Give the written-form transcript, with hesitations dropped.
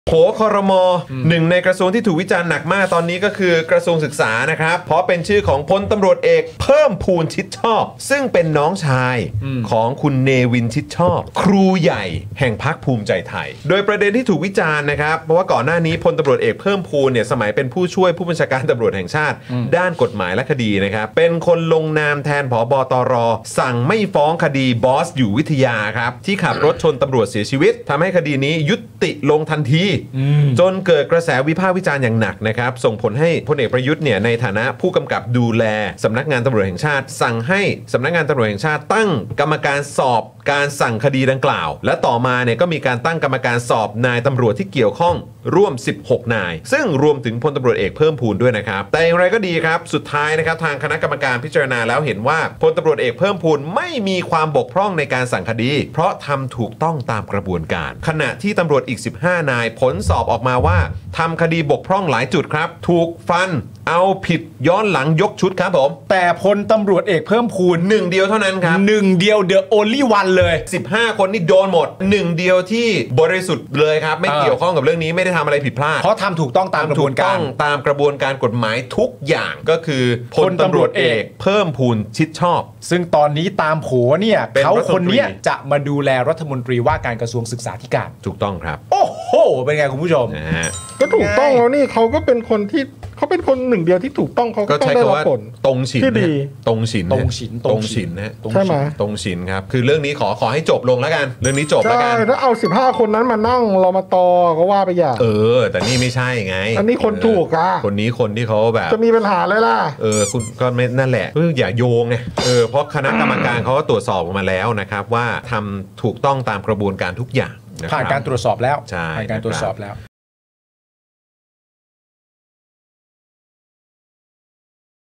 โผครม.หนึ่งในกระทรวงที่ถูกวิจารณ์หนักมากตอนนี้ก็คือกระทรวงศึกษานะครับเพราะเป็นชื่อของพลตำรวจเอกเพิ่มพูนชิดชอบซึ่งเป็นน้องชายของคุณเนวินชิดชอบครูใหญ่แห่งพรรคภูมิใจไทยโดยประเด็นที่ถูกวิจารณ์นะครับเพราะว่าก่อนหน้านี้พลตำรวจเอกเพิ่มพูนเนี่ยสมัยเป็นผู้ช่วยผู้บัญชาการตำรวจแห่งชาติด้านกฎหมายและคดีนะครับเป็นคนลงนามแทนผบ.ตร.สั่งไม่ฟ้องคดีบอสอยู่วิทยาครับที่ขับรถชนตำรวจเสียชีวิตทำให้คดีนี้ยุติลงทันทีจนเกิดกระแสวิพากษ์วิจารณ์อย่างหนักนะครับส่งผลให้พลเอกประยุทธ์เนี่ยในฐานะผู้กำกับดูแลสำนักงานตำรวจแห่งชาติสั่งให้สำนักงานตำรวจแห่งชาติตั้งกรรมการสอบการสั่งคดีดังกล่าวและต่อมาเนี่ยก็มีการตั้งกรรมการสอบนายตำรวจที่เกี่ยวข้องร่วม16นายซึ่งรวมถึงพลตำรวจเอกเพิ่มพูนด้วยนะครับแต่อย่างไรก็ดีครับสุดท้ายนะครับทางคณะกรรมการพิจารณาแล้วเห็นว่าพลตำรวจเอกเพิ่มพูนไม่มีความบกพร่องในการสั่งคดีเพราะทำถูกต้องตามกระบวนการขณะที่ตำรวจอีก15นายผลสอบออกมาว่าทำคดีบกพร่องหลายจุดครับถูกฟันเอาผิดย้อนหลังยกชุดครับผมแต่พลตำรวจเอกเพิ่มพูนหนึ่งเดียวเท่านั้นครับหนึ่งเดียว the only one เลย 15คนนี่โดนหมดหนึ่งเดียวที่บริสุทธิ์เลยครับไม่เกี่ยวข้องกับเรื่องนี้ไม่ได้ทำอะไรผิดพลาดเพราะทำถูกต้องตามกระบวนการตามกระบวนการกฎหมายทุกอย่างก็คือพลตำรวจเอกเพิ่มพูนชิดชอบซึ่งตอนนี้ตามโผเนี่ยเขาคนนี้จะมาดูแลรัฐมนตรีว่าการกระทรวงศึกษาธิการถูกต้องครับโอ้โหเป็นไงคุณผู้ชมก็ถูกต้องแล้วนี่เขาก็เป็นคนที่เขาเป็นคนหนึ่งเดียวที่ถูกต้องเขาก็ต้องได้รับผลตรงฉินที่ดีตรงฉินนะใช่ไหมตรงฉินครับคือเรื่องนี้ขอให้จบลงแล้วกันเรื่องนี้จบแล้วกันถ้าเอา15คนนั้นมานั่งเรามาต่อก็ว่าไปอย่างแต่นี่ไม่ใช่ไงอันนี้คนถูกคนนี้คนที่เขาแบบจะมีปัญหาเลยล่ะคุณก็ไม่นั่นแหละอย่าโยงไงเพราะคณะกรรมการเขาก็ตรวจสอบออกมาแล้วนะครับว่าทำถูกต้องตามกระบวนการทุกอย่างผ่านการตรวจสอบแล้วผ่านการตรวจสอบแล้ว